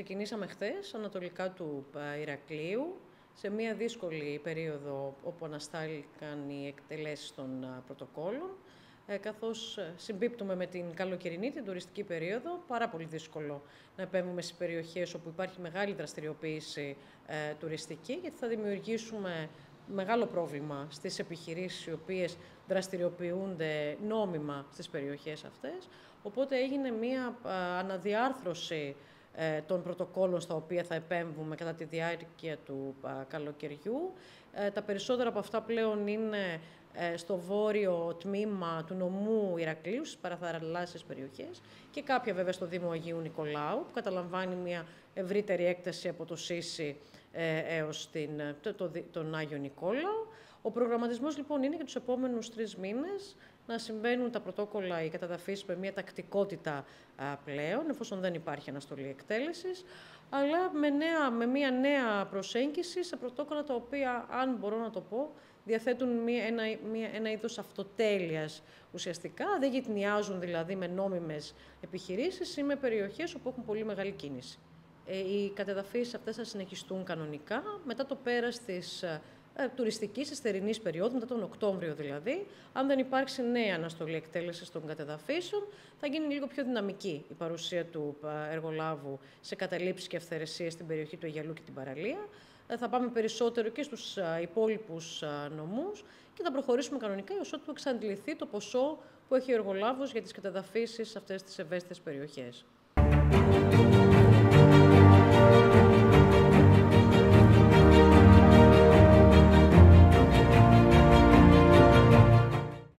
ξεκινήσαμε χθες, ανατολικά του Ηρακλείου, σε μια δύσκολη περίοδο όπου αναστάληκαν οι εκτελέσεις των πρωτοκόλων, καθώς συμπίπτουμε με την καλοκαιρινή, την τουριστική περίοδο, πάρα πολύ δύσκολο να επέμβουμε στις περιοχές όπου υπάρχει μεγάλη δραστηριοποίηση τουριστική, γιατί θα δημιουργήσουμε μεγάλο πρόβλημα στις επιχειρήσεις οι οποίες δραστηριοποιούνται νόμιμα στις περιοχές αυτές. Οπότε έγινε μία αναδιάρθρωση των πρωτοκόλων στα οποία θα επέμβουμε κατά τη διάρκεια του καλοκαιριού. Τα περισσότερα από αυτά πλέον είναι στο βόρειο τμήμα του νομού Ηρακλείου, στις παραθαλάσσιες περιοχές, και κάποια βέβαια στο Δήμο Αγίου Νικολάου, που καταλαμβάνει μια ευρύτερη έκταση από το Σύσι έως τον Άγιο Νικόλαο. Ο προγραμματισμός λοιπόν είναι για τους επόμενους 3 μήνες να συμβαίνουν τα πρωτόκολλα, οι καταδαφίσεις με μια τακτικότητα πλέον, εφόσον δεν υπάρχει αναστολή εκτέλεσης, αλλά με μια νέα προσέγγιση σε πρωτόκολλα τα οποία, αν μπορώ να το πω, διαθέτουν ένα είδος αυτοτέλειας ουσιαστικά, δεν γειτνιάζουν δηλαδή με νόμιμες επιχειρήσεις ή με περιοχές όπου έχουν πολύ μεγάλη κίνηση. Οι κατεδαφίσεις αυτές θα συνεχιστούν κανονικά μετά το πέρας της τουριστικής της θερινής περίοδου, μετά τον Οκτώβριο δηλαδή. Αν δεν υπάρξει νέα αναστολή εκτέλεσης των κατεδαφίσεων, θα γίνει λίγο πιο δυναμική η παρουσία του εργολάβου σε καταλήψεις και αυθαιρεσίες στην περιοχή του Αιγιαλού και την παραλία. Θα πάμε περισσότερο και στους υπόλοιπους νομούς και θα προχωρήσουμε κανονικά έως ότου εξαντληθεί το ποσό που έχει ο εργολάβος για τις κατεδαφίσεις σε αυτές τις ευαίσθητες περιοχές.